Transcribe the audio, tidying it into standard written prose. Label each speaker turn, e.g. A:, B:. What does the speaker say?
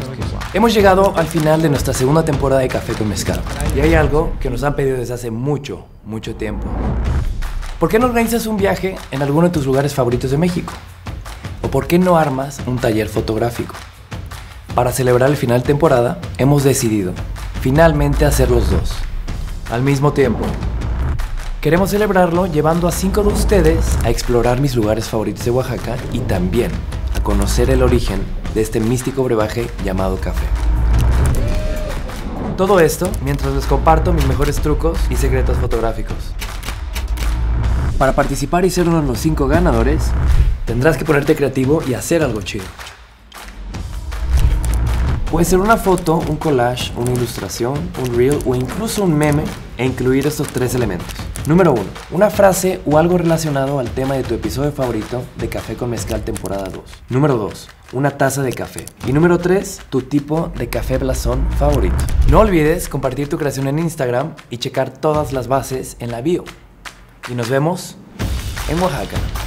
A: Hemos llegado al final de nuestra segunda temporada de Café con Mezcal. Y hay algo que nos han pedido desde hace mucho tiempo. ¿Por qué no organizas un viaje en alguno de tus lugares favoritos de México? ¿O por qué no armas un taller fotográfico? Para celebrar el final de temporada, hemos decidido finalmente hacer los dos, al mismo tiempo. Queremos celebrarlo llevando a 5 de ustedes a explorar mis lugares favoritos de Oaxaca y también a conocer el origen de este místico brebaje llamado café. Todo esto mientras les comparto mis mejores trucos y secretos fotográficos. Para participar y ser uno de los 5 ganadores, tendrás que ponerte creativo y hacer algo chido. Puede ser una foto, un collage, una ilustración, un reel o incluso un meme e incluir estos 3 elementos. Número 1. Una frase o algo relacionado al tema de tu episodio favorito de Café con Mezcal temporada 2. Número 2. Una taza de café. Y número 3. Tu tipo de café blasón favorito. No olvides compartir tu creación en Instagram y checar todas las bases en la bio. Y nos vemos en Oaxaca.